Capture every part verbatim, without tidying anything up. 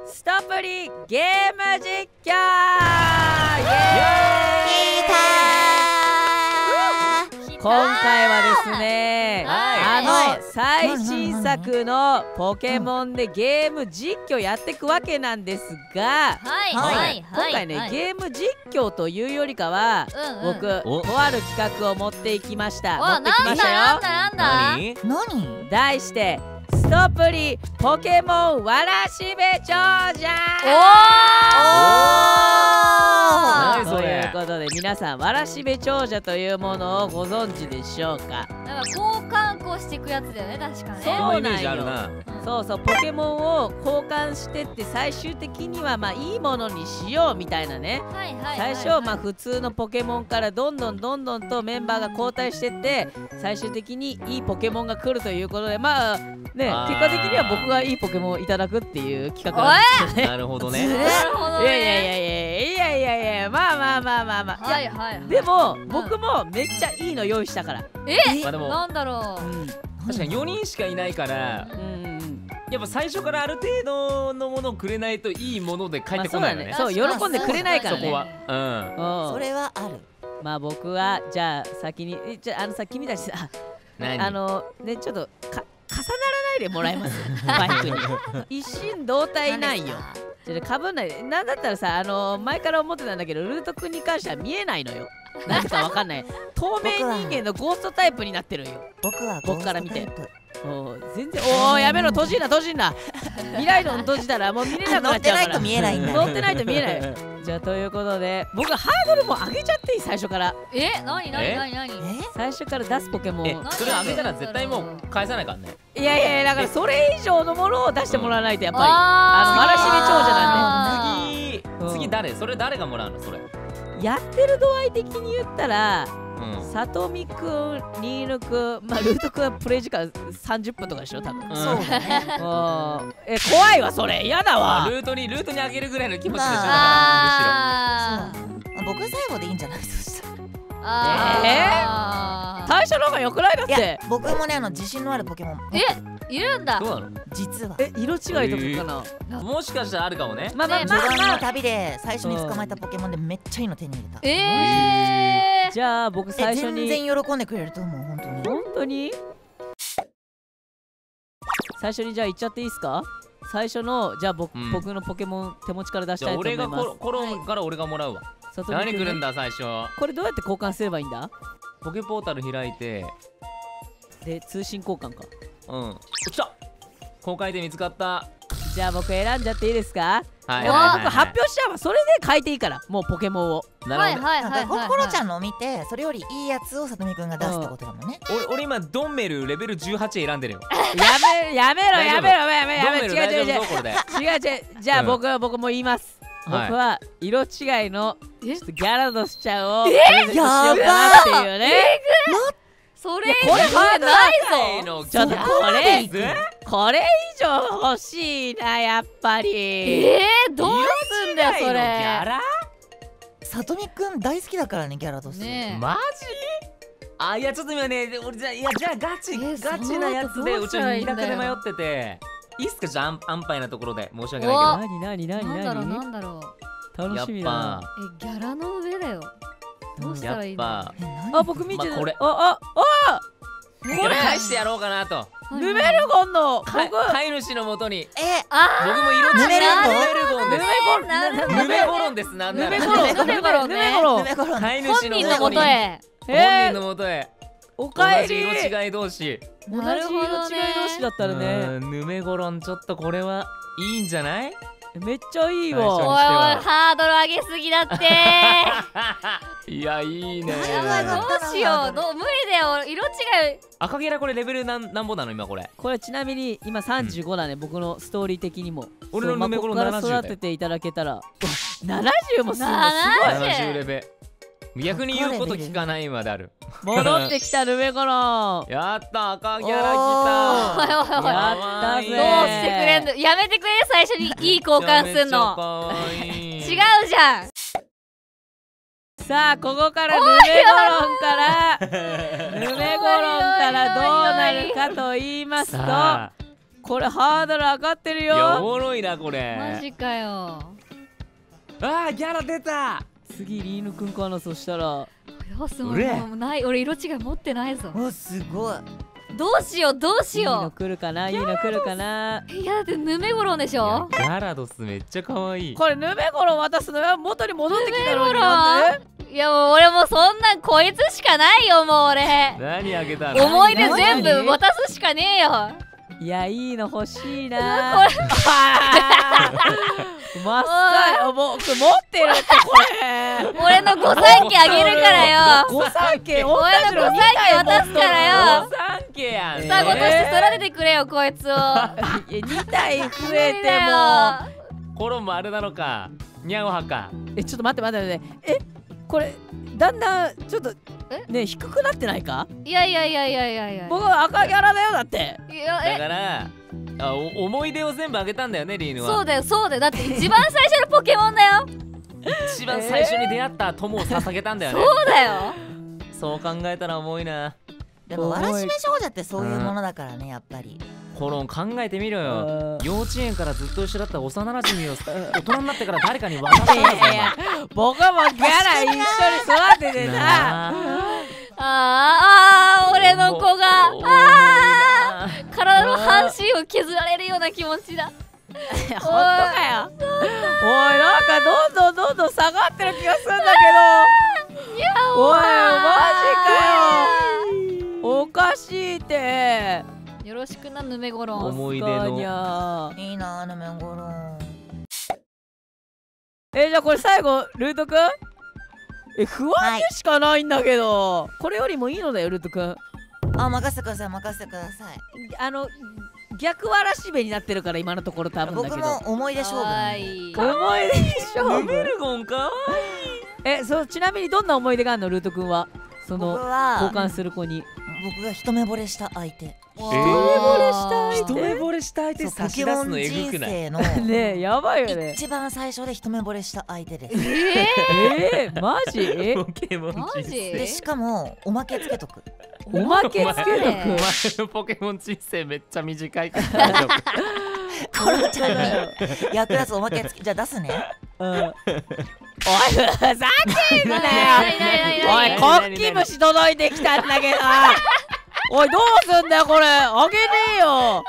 ストプリゲーム実況。イエーイ。今回はですね、あの最新作のポケモンでゲーム実況やっていくわけなんですが、今回ねゲーム実況というよりかは僕とある企画を持っていきました。持ってきましたよ。 何？ 題してストプリポケモンわらしべ長者。 おお。 ということで皆さんわらしべ長者というものをご存知でしょうか。 なんか交換こうしていくやつだよね、確かね。 そうなんよ。そうそう、ポケモンを交換してって最終的にはまあいいものにしようみたいなね。最初まあ普通のポケモンからどんどんどんどんとメンバーが交代してって最終的にいいポケモンが来るということで、まあね結果的には僕がいいポケモンをいただくっていう企画なんですよね。 なるほどね。 なるほどね。 いやいやいやいやいやいやいや、まあまあまあまあまあ。 はいはい。 でも僕もめっちゃいいの用意したから。 え？ まあでもなんだろう。確かによにんしかいないから、やっぱ最初からある程度のものをくれないといいもので帰ってこないよね。 そう、喜んでくれないからね。 そこは。うん。 それはある。 まあ僕はじゃあ先にじゃああのさ君たちさ、あのねちょっとか重ならないでもらえますバイクに。一心同体ないよ。かぶんない。なんだったらさ、あの前から思ってたんだけどルート君に関しては見えないのよ。何かわかんない。透明人間のゴーストタイプになってるよ。 僕は僕から見て。お全然おおやめろ、閉じんな閉じんな。未来の閉じたらもう見れなくなっちゃうから。乗ってないと見えないんだ。 乗ってないと見えない。じゃあということで僕はハードルも上げちゃっていい、最初から。 え、なになになになに？ 最初から出すポケモン。 それ上げたら絶対もう返さないからね。 いやいやいや、だからそれ以上のものを出してもらわないとやっぱりあのわらしべ長者なんで。次次誰？それ誰がもらうのそれ？ やってる度合い的に言ったらさとみくん、ニーヌくん、まあルートくんはプレイ時間さんじゅっぷんとかでしょ多分。 そうだね。 え怖いわそれ、やだわ。 ルートにルートにあげるぐらいの気持ちでしょ。 ああ。僕最後でいいんじゃない？そしたら。 ええ？最初の方が良くないだって。 僕もねあの自信のあるポケモン。 え、いるんだ。 どうなの？ 実は。 え、色違いとかかな。 もしかしたらあるかもね。 まあまあ序盤の旅で最初に捕まえたポケモンでめっちゃいいの手に入れた。 ええ。 じゃあ僕最初に全然喜んでくれると思う。本当に。 本当に？最初にじゃあ言っちゃっていいですか？最初のじゃあ僕僕のポケモン手持ちから出したいと思います。 俺がコロンから俺がもらうわ。何来るんだ最初。 これどうやって交換すればいいんだ？ ポケポータル開いてで通信交換か。 うん。来た。公開で見つかった。 じゃあ僕選んじゃっていいですか？ はい。 僕発表しちゃえばそれで変えていいからもうポケモンを。 はいはいはいはい。 コロちゃんのを見てそれよりいいやつをさとみくんが出すってことだもんね。 俺俺今ドンメルレベルじゅうはち選んでるよ。 やめやめろやめろやめろやめろ。違う違う違う違う違う。じゃあ僕は僕も言います。僕は色違いのちょっとギャラドスちゃんをプレゼントしようかなっていうね。 それこれハードないぞ。 ちょっとこれこれ以上欲しいなやっぱり。 えー、どうすんだよそれ。ギャラ？ さとみくん大好きだからねギャラドス。 マジ？あいやちょっと今ね俺じゃいやじゃあガチガチなやつでうちは二択で迷ってて。いいっすかじゃあ安牌なところで申し訳ないけど。 なになになになんだろうなんだろう。楽しみだな。 えギャラの上だよ。どうしたらいいの？ あ僕見てる。 これ。 あああ。 これ返してやろうかなと。 ヌメルゴンの飼い主のもとに。 えあ僕も色違いヌメルゴンです。ヌメゴロンです。なんなら。 ヌメゴロンヌメゴロンヌメゴロン。 飼い主のもとへ。 本人のもとへ。 おかえり。 同じ色違い同士。 同じ色違い同士だったらね。 ヌメゴロンちょっとこれはいいんじゃない？ めっちゃいいわ。 おいおいハードル上げすぎだっていやいいね。 どうしようど無理だよ色違い。 赤ゲラこれレベルなんなんぼなの今これ。 これちなみに今さんじゅうごだね僕のストーリー的にも。 俺のヌメゴロンななじゅうから育てていただけたらななじゅうもするのすごい。 ななじゅうレベ。逆に言うこと聞かないまである。 戻ってきたヌメゴロン。 やった赤ギャラ来た。 やったぜ。 どうしてくれんの？やめてくれ最初にいい交換すんの。違うじゃん。 さあここからヌメゴロンからヌメゴロンからどうなるかと言いますとこれハードル上がってるいやおよ。 もろいなこれ。 マジかよ。 あーギャラ出た。 次リーヌくんかな。そしたらどうすんの。 俺もうない、俺色違い持ってないぞ。 おすごい。 どうしようどうしいいのよ来るかな。いいの来るかな。 う。いやだってヌメゴロンでしょ。 ギャラドスめっちゃ可愛い。 これヌメゴロン渡すのよ。元に戻ってきたのに。 ヌメゴロンなんでいやもう俺もうそんなんこいつしかないよもう俺。 何あげたの？ 思い出全部何渡すしかねえよ。 いや、いいの欲しいな。 これマスカよ。もうこれ持ってるってこれ。 俺の御三家あげるからよ。 御三家、 俺の御三家渡すからよ。 三家やん。 双子として育ててくれよこいつを。 いやにたい増えて無理だも。 コロンもあれなのか。ニャオハか。 え、ちょっと待って待って待って。え、これだんだんちょっとね低くなってないか？ いやいやいやいやいやいや。 僕は赤ギャラだよだって。 いやだかえらあお思い出を全部あげたんだよねリーヌは。 そうだよそうだよ。だって一番最初のポケモンだよ。 一番最初に出会った友を捧げたんだよね。 そうだよ。 そう考えたら重いな。 でもわらしべ少女ってそういうものだからね、やっぱり。 コロン考えてみろよ。 うん幼稚園からずっと一緒だった幼馴染を大人になってから誰かに渡したんだぞ。 いやいや僕もギャラ一緒に育ててさ。 なああーあー俺の子がおあー体の半身を削られるような気持ちだ。 本当かよ。おいなんかどんどんどんどん下がってる気がするんだけど。 いやおいマジジかよ。おかしいって。 よろしくなヌメゴロン。 思い出確かにの。 ゃいいなあ、ヌメゴロン。 えじゃあこれ最後ルートくん。え不安でしかないんだけど、これよりもいいのだよルートくん。 あ、任せてください、任せてください。 あの逆わらしべになってるから今のところ多分だけど。 僕も思い出勝負なんで。 い思い出勝ヌメ負。 ルゴンかわえそうちなみにどんな思い出があるのルートくんは。その僕は交換する子に。 僕が一目惚れした相手。 一目惚れした一目惚れした相手そうポ差し出すケモンのえぐくない？ 人生のねえやばいよね。 一番最初で一目惚れした相手です。 ええー、マジ？ ポケモン人マジ生。 でしかもおまけつけとく。 おまけつけとお前く。 お前のポケモン人生めっちゃ短いから大丈夫。 コロちゃんに役立つおまけつけ、じゃあ出すね。 うん。おいふざけんなよ。おいコッキムシ届いてきたんだけど。おいどうすんだよこれ。あげねえよ。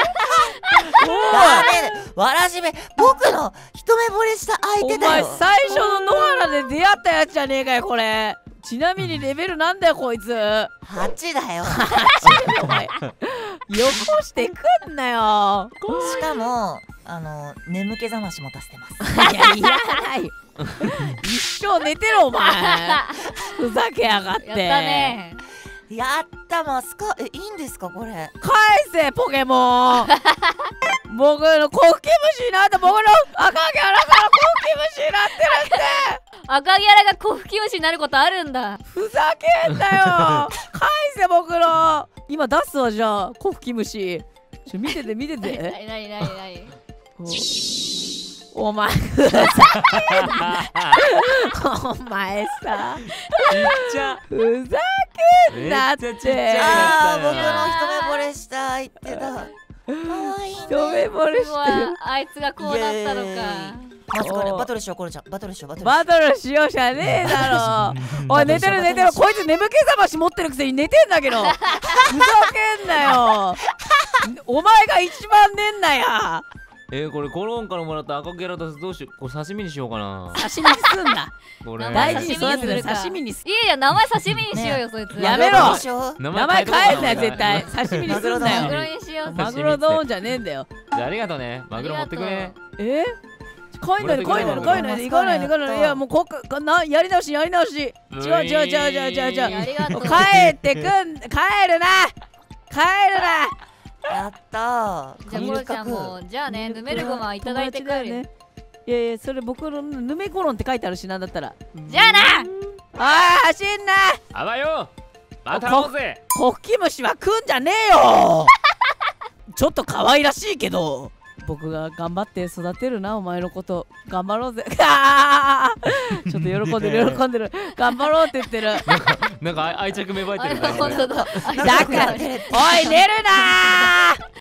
ダメだ。わらしべ、僕の一目惚れした相お前手だよ。 最初の野原で出会ったやつじゃねえかよこれ。ちなみにレベルなんだよこいつ。 はちだよ。 お前よこしてくんなよ。 しかもあの眠気覚ましも足してます。 いやいらないよ。一生寝てろお前。ふざけやがって。 やったね。 やったマスカ、え、いいんですかこれ。 返せポケモン。僕のコッキムシになって僕の赤ギャラからコッキムシになってるって。 赤ギャラがコフキムシになることあるんだ。 ふざけんなよ。返せ僕の。今出すわじゃあコフキムシ。ちょ見てて見てなになて。 になになに。 お前ふざけんな。お前さちっちゃ。 ふざけんなっめっちゃちっちゃいて。 ああ、僕のや一目惚れした相手だ。かわいいね。 一目惚れうわしてる。 あいつがこうなったのイエか。 マスカね、 おーバトルしよう、コロちゃん。バトルしよう、バトルしよバトルしようじゃねえだろ。おい寝てる寝てる。こいつ眠気覚まし持ってるくせに寝てんだけど。ふざけんなよ。お前が一番寝んなや。 えー、これコロンからもらった赤ギャラだどうしよう。これ刺身にしようかな。 刺身にすんな。 これ大事に育てる刺身にするか刺身にす。 いやいや名前刺身にしようよそいつ。 やめろバトルしよう。 名前変えんなよ絶対。刺身にすんなマグロよ。 にしよう。 マグロ丼じゃねえんだよ。 じゃあありがとうね。マグロ持ってくね。 え？帰んないで帰んないで帰んないで行かないで行かないで。いやもうこっかなやり直しやり直し。違う違う違う違う違う違う。 ありがとう。 帰ってくん帰るな帰るな。 やったー。 じゃあコロちゃんもじゃあねヌメルゴマいただいて帰るよ。 いやいやそれ僕のヌメコロンって書いてあるしなんだったら。 じゃあな。 あー走んな。 あばよ。また会おうぜ。 コッキムシは食うんじゃねえよ。ちょっと可愛らしいけど僕が頑張って育てるなお前のこと頑張ろうぜ。あーちょっと喜んでる喜んでる頑張ろうって言ってる。 なんか愛着芽生えてるあれ本当だ。 だからおい寝るなー。